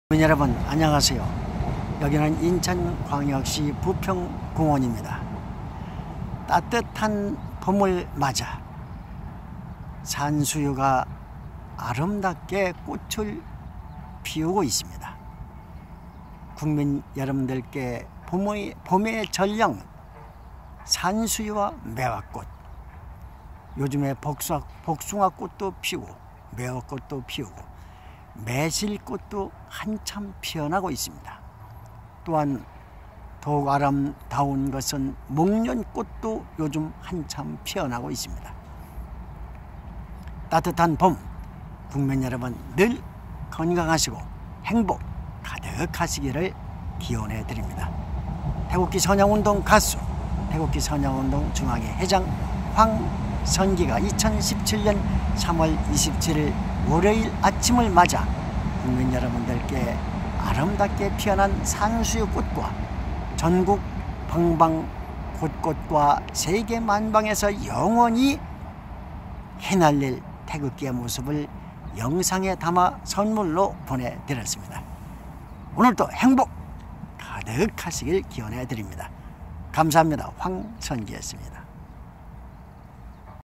여러분 안녕하세요. 여기는 인천광역시 부평공원입니다. 따뜻한 봄을 맞아 산수유가 아름답게 꽃을 피우고 있습니다. 국민 여러분들께 봄의 전령 산수유와 매화꽃, 요즘에 복숭아꽃도 피우고 매화꽃도 피우고 매실꽃도 한참 피어나고 있습니다. 또한 더욱 아름다운 것은 목련꽃도 요즘 한참 피어나고 있습니다. 따뜻한 봄, 국민 여러분 늘 건강하시고 행복 가득하시기를 기원해 드립니다. 태극기 선양운동 가수, 태극기 선양운동 중앙회 회장 황선기가 2017년 3월 27일 월요일 아침을 맞아 국민 여러분들께 아름답게 피어난 산수유꽃과 전국 방방 곳곳과 세계 만방에서 영원히 휘날릴 태극기의 모습을 영상에 담아 선물로 보내드렸습니다. 오늘도 행복 가득하시길 기원해 드립니다. 감사합니다. 황선기였습니다.